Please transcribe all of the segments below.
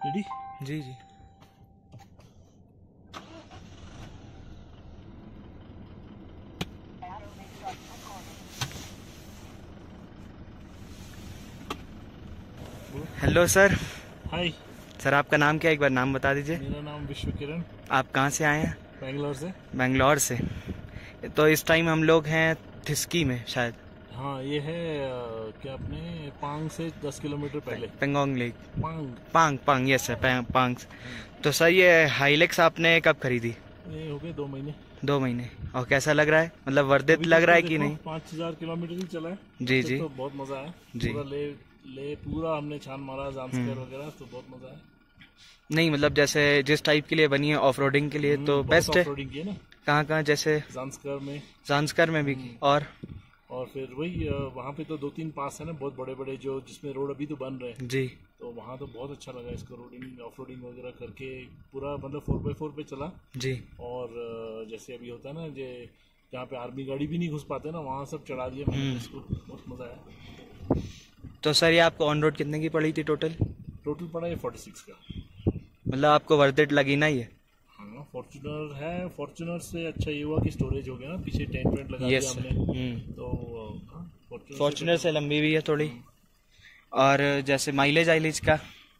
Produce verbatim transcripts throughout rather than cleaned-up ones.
Ready? जी जी। Hello sir. Hi sir, आपका नाम क्या है, एक बार नाम बता दीजिए। मेरा नाम विश्व किरण। आप कहाँ से आए हैं? बेंगलोर से। बेंगलोर से। तो इस टाइम हम लोग हैं थिस्की में शायद। हाँ, ये है आ, क्या अपने पांग से दस किलोमीटर पहले। पेंगोंग लेक। पांग पांग पांग यस सर, पांग। तो सर, ये हाइलेक्स आपने कब खरीदी? ये हो गए दो महीने। दो महीने। और कैसा लग रहा है, मतलब वर्दित लग रहा है कि नहीं? पाँच हजार किलोमीटर ही चला है। जी जी। तो बहुत मजा आया जी। पूरा ले ले पूरा हमने छान मारा ज़ांस्कर वगैरह, तो बहुत मजा आया। नहीं, मतलब जैसे जिस टाइप के लिए बनी है ऑफ रोडिंग के लिए तो बेस्ट है। ऑफ रोडिंग की है ना। कहाँ कहाँ? जैसे ज़ांस्कर में। ज़ांस्कर में भी। और और फिर वही वहाँ पे तो दो तीन पास है ना बहुत बड़े बड़े, जो जिसमें रोड अभी तो बन रहे हैं। जी। तो वहाँ तो बहुत अच्छा लगा इसको रोडिंग ऑफ रोडिंग वगैरह करके, पूरा मतलब फोर बाई फोर पे चला। जी। और जैसे अभी होता है ना, जे जहाँ पे आर्मी गाड़ी भी नहीं घुस पाते ना, वहाँ सब चढ़ा दिया मैंने इसको, बहुत मजा आया। तो सर, ये आपको ऑन रोड कितने की पड़ी थी टोटल? टोटल पड़ा है फोर्टी सिक्स का। मतलब आपको वर्थ इट लगी ना ये? हाँ, फॉर्च्यूनर है। फॉर्च्यूनर से अच्छा ये हुआ कि स्टोरेज हो गया ना, पीछे टेंट वेंट लगा दिया हमने। तो फॉर्च्यूनर से लंबी भी है थोड़ी। और जैसे माइलेज आइलेज का?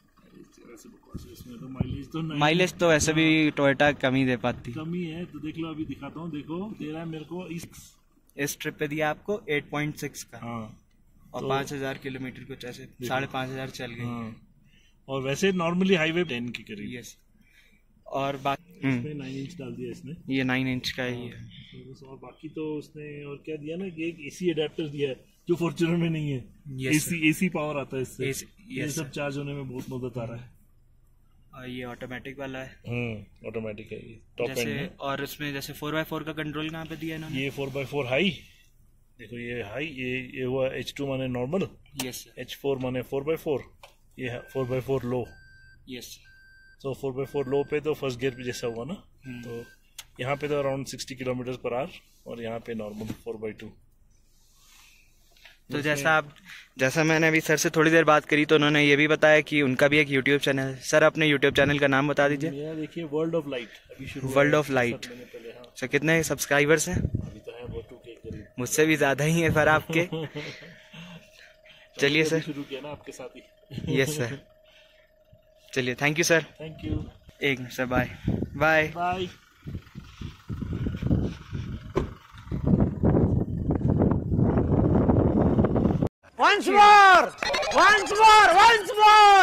इसमें तो माइलेज तो नहीं। माइलेज तो वैसे भी टोयोटा कम ही दे पाती। कम ही है, तो देख लो अभी दिखाता हूँ। देखो दे रहा है मेरे को इस इस ट्रिप पे दिया आपको एट पॉइंट सिक्स का। हाँ। और तो पाँच हजार किलोमीटर कुछ ऐसे साढ़े पाँच हजार चल गई। हाँ। और वैसे नॉर्मली हाईवे टेन की करीब। यस। और बाकी इसमें नाइन इंच डाल दिया इसने। ये नाइन इंच का ही है। और बाकी तो उसने और क्या दिया ना कि एक एसी अडेप्टर दिया है जो फॉर्च्यूनर में नहीं है। एसी एसी पावर आता है इससे। ये सब चार्ज होने में बहुत मदद आ रहा है। और ये ऑटोमेटिक वाला है। हम्म ऑटोमेटिक है ये, टॉप एंड जैसे। और इसमें जैसे फोर बाई फोर का कंट्रोल कहाँ पे दिया इन्होंने? ये फोर बाई फोर हाई। देखो ये हाई, ये ये हुआ एच टू माने नॉर्मल। यस। एच फोर माने फोर बाई फोर। ये four by four low. Yes. तो फोर बाई फोर लो पे तो फर्स्ट गियर पे जैसा हुआ ना, तो यहाँ पे तो around sixty kilometre per hour, और यहाँ पे नॉर्मल फोर बाई टू। तो जैसा आप जैसा मैंने अभी सर से थोड़ी देर बात करी तो उन्होंने ये भी बताया कि उनका भी एक यूट्यूब चैनल है। सर, अपने यूट्यूब चैनल का नाम बता दीजिए। मेरा देखिए वर्ल्ड ऑफ लाइट अभी शुरू। World of light. सर, कितने सब्सक्राइबर्स हैं? अभी तो है वो टू के करीब। मुझसे भी ज्यादा ही है सर आपके। चलिए सर। शुरू किया ना आपके साथ ही। Yes sir. चलिए, thank you sir. Thank you. एक minute sir, bye bye bye. Once more! Once more! Once more!